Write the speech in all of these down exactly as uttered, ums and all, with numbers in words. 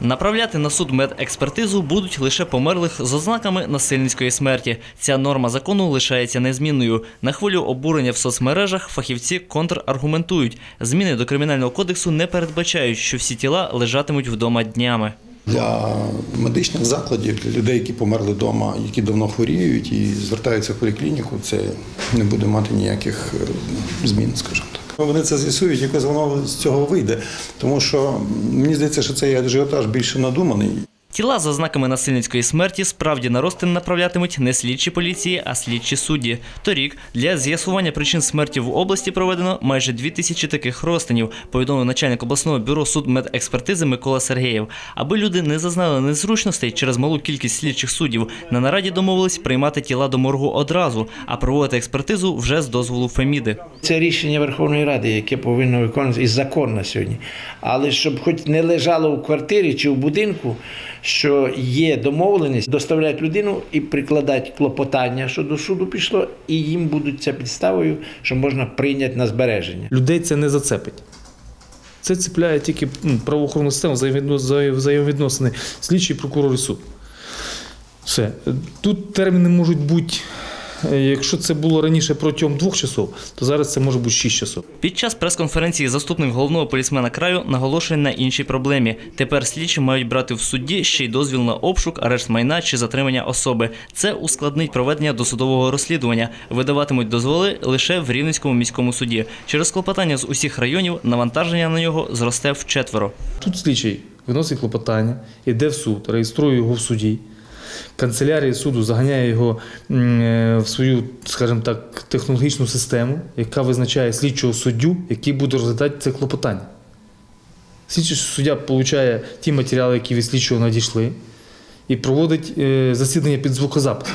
Направляти на суд медекспертизу будуть лише померлих з ознаками насильницької смерті. Ця норма закону лишається незмінною. На хвилю обурення в соцмережах фахівці контраргументують. Зміни до Кримінального кодексу не передбачають, що всі тіла лежатимуть вдома днями. Для медичних закладів, для людей, які померли вдома, які давно хворіють і звертаються в поліклініку, це не буде мати ніяких змін, скажімо так. Вони це з'ясують, якось воно з цього вийде, тому що мені здається, що цей ажіотаж більше надуманий. Тіла з ознаками насильницької смерті справді на розтин направлятимуть не слідчі поліції, а слідчі судді. Торік для з'ясування причин смерті в області проведено майже дві тисячі таких розтинів, повідомив начальник обласного бюро судмедекспертизи Микола Сергеєв. Аби люди не зазнали незручностей через малу кількість слідчих суддів, на нараді домовились приймати тіла до моргу одразу, а проводити експертизу вже з дозволу Феміди. Це рішення Верховної Ради, яке повинно виконуватися і закон на сьогодні. Але щоб хоч не лежало у квартирі чи в будинку, що є домовленість, доставляють людину і прикладають клопотання, що до суду пішло, і їм будуть це підставою, що можна прийняти на збереження. Людей це не зацепить. Це цепляє тільки правоохоронну систему, взаємовідносини слідчий, прокурор і суд. Все. Тут терміни можуть бути, якщо це було раніше протягом двох часов, то зараз це може бути шість часов. Під час прес-конференції заступник головного полісмена краю наголошує на іншій проблемі. Тепер слідчі мають брати в судді ще й дозвіл на обшук, арешт майна чи затримання особи. Це ускладнить проведення досудового розслідування. Видаватимуть дозволи лише в Рівненському міському суді. Через клопотання з усіх районів навантаження на нього зросте вчетверо. Тут слідчий виносить клопотання, йде в суд, реєструє його в суді. Канцелярія суду заганяє його в свою, скажімо так, технологічну систему, яка визначає слідчого суддю, який буде розглядати це клопотання. Слідчий суддя отримує ті матеріали, які від слідчого надійшли, і проводить засідання під звукозапис.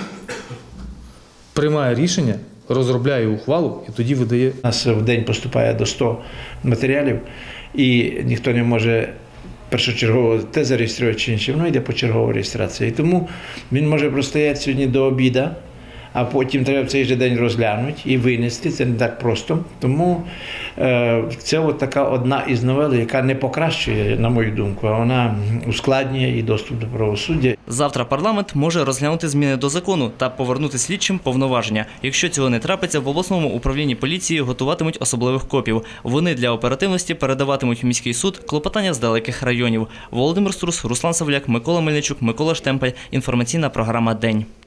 Приймає рішення, розробляє ухвалу і тоді видає. У нас в день поступає до ста матеріалів, і ніхто не може першочергово те зареєструвати чи інше, воно йде по черговій реєстрації. І тому він може простояти сьогодні до обіду, а потім треба в цей же день розглянути і винести. Це не так просто. Тому е, це от така одна із новел, яка не покращує, на мою думку, а вона ускладнює і доступ до правосуддя. Завтра парламент може розглянути зміни до закону та повернути слідчим повноваження. Якщо цього не трапиться, в обласному управлінні поліції готуватимуть особливих копів. Вони для оперативності передаватимуть в міський суд клопотання з далеких районів. Володимир Струс, Руслан Савляк, Микола Мельничук, Микола Штемпель. Інформаційна програма «День».